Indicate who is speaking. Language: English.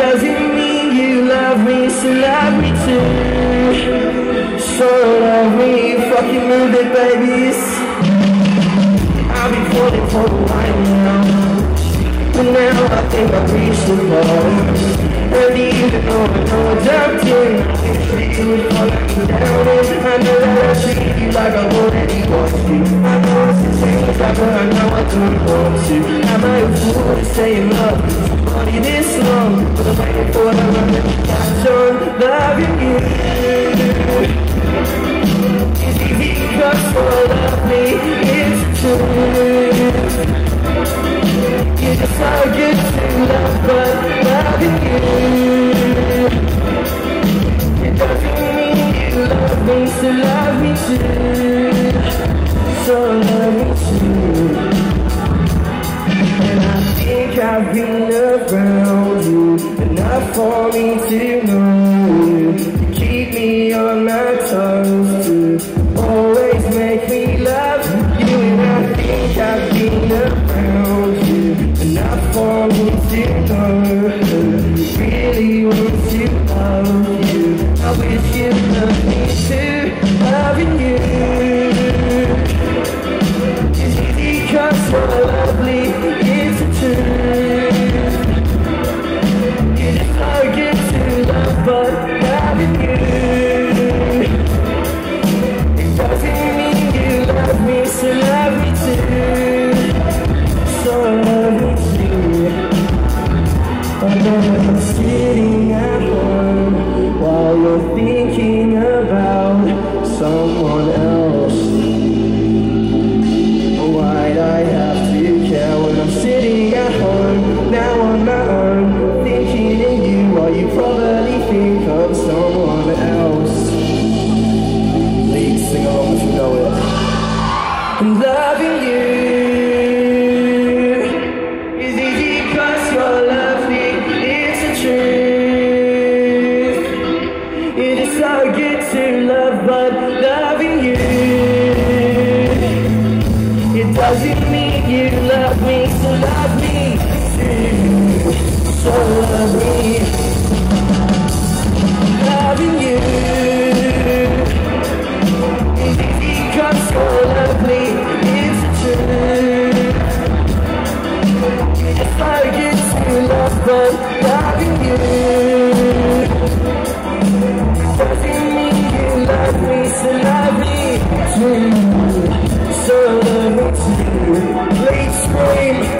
Speaker 1: doesn't mean you love me, so love me too. So love me, fucking move it, babies. I've been falling for a while now, but now I think I've reached the bar. And even though I know I jumped in, I can feel it falling down. And I know that I treat you like I already want you. I know it's the same as but I know I don't want to. Am I a fool to stay in love with somebody this long? But I'm waiting for the moment to catch on loving you. It's easy because you're lovely, it's true. You're just so good to love, but loving you, it doesn't mean you love me, so love me too. So love me too. And I think I've been around you enough for me to know you. You keep me on my toes to always make me love you. And I think I've been around you enough for me to know you really want to love you. I wish you loved me too, loving you. It's easy because you're lovely, it's the truth. You're just so good to love, but loving you, it doesn't mean you love me, so love me too. So love me too. I know you're sitting at home while you're thinking about someone else. Why'd I have to care when I'm sitting at home now on my own, thinking of you while you probably think of someone else? Please sing along if you know it. I'm loving you. So good to love, but loving you, it doesn't mean you love me, so love me too. So love me, loving you, it's easy because you're lovely, it's the truth. It's so good to love, but loving you, doesn't mean you love me, so love me too. So love me too. Late scream.